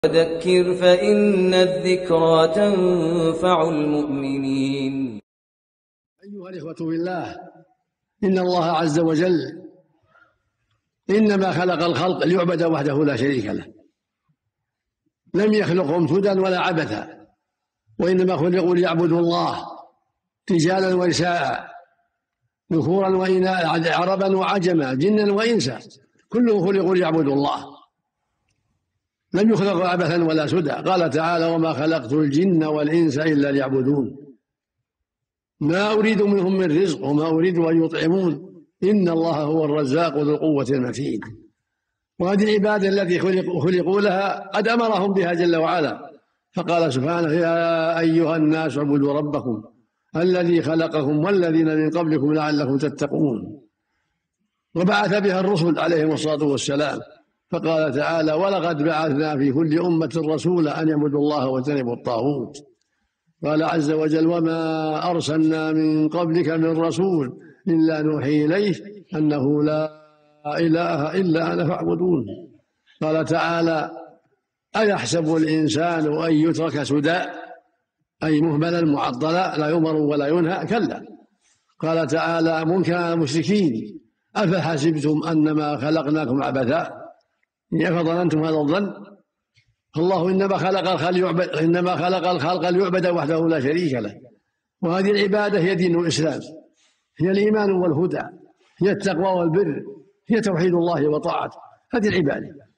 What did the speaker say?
وذكر فإن الذكرى تنفع المؤمنين. أيها الإخوة بالله، إن الله عز وجل إنما خلق الخلق ليعبد وحده لا شريك له، لم يخلقهم سدى ولا عبثا، وإنما خلقوا ليعبدوا الله رجالا ونساء، ذكورا وإناثا، عربا وعجما، جنا وإنسا، كلهم خلقوا ليعبدوا الله، لم يخلقوا عبثا ولا سدى. قال تعالى: وما خلقت الجن والإنس إلا ليعبدون ما أريد منهم من رزق وما أريد أن يطعمون إن الله هو الرزاق ذو القوة المتين. وهذه العبادة التي خلقوا لها قد أمرهم بها جل وعلا، فقال سبحانه: يا أيها الناس اعبدوا ربكم الذي خلقكم والذين من قبلكم لعلكم تتقون. وبعث بها الرسل عليهم الصلاة والسلام، فقال تعالى: ولقد بعثنا في كل أمة رسولا أن يعبدوا الله واجتنبوا الطاغوت. قال عز وجل: وما أرسلنا من قبلك من رسول إلا نوحي إليه أنه لا إله إلا أنا فاعبدون. قال تعالى: أيحسب الإنسان أن يترك سدى، أي مهملا معطلا لا يؤمر ولا ينهى؟ كلا. قال تعالى منكرا على المشركين: أفحسبتم أنما خلقناكم عبثا، أفظننتم هذا الظن؟ الله إنما خلق الخلق ليعبد وحده لا شريك له. وهذه العبادة هي دين الإسلام، هي الإيمان والهدى، هي التقوى والبر، هي توحيد الله وطاعته، هذه العبادة.